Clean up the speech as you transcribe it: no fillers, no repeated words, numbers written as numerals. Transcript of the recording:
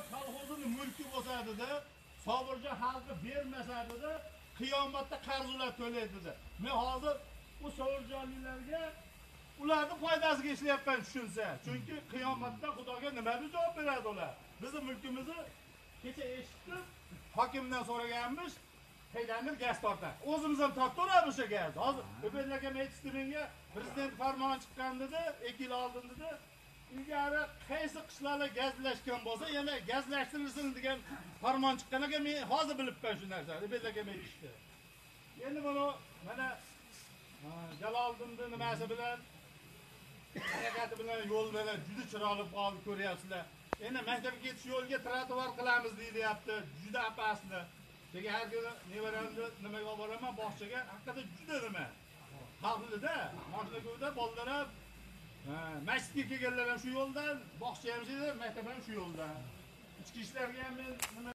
kolxozini mulki bo'lsa-da, Sobirjon xalqi bermasa-da, qiyomatda qarzlar to'laydi. Men hozir bu Sobirjonlarga ularning foydasiga ishlayapman tushunsa. Chunki qiyomatda Xudoga nima deb javob beradi ular? Bizning mulkimizni kecha eshitdim, hokimdan so'raganmiz, haydamir gaz tortar. O'zimiz ham tortib o'sha gaz. Hozir O'bedlarga aytishdi menga, prezident farmoni chiqqan dedi, 2 yil oldin dedi. Ilgari qaysi qishlarga gazlashgan bo'lsa, yana gazlashtirilsin degan farmon chiqqaniga men hozir bilibman shu narsani. O'bedlarga aytishdi. Endi buni mana Jaloliddinning nimasi bilan harakati bilan yo'llar juda chiroyli qolib ko'ryapsizlar. Endi maktabga ketish yo'lga trotuar qilamiz deyilyapti. Juda apasli. Lekin har kuni nevaramni nimaga olib boraman bog'chaga, haqiqatda juda nima. Xalqida, mashina ko'yda bolalar ham masjidga kelganlar ham shu yo'ldan, bog'cha ham shu, maktab ham shu yo'ldan. Ichki ishlarga ham men nima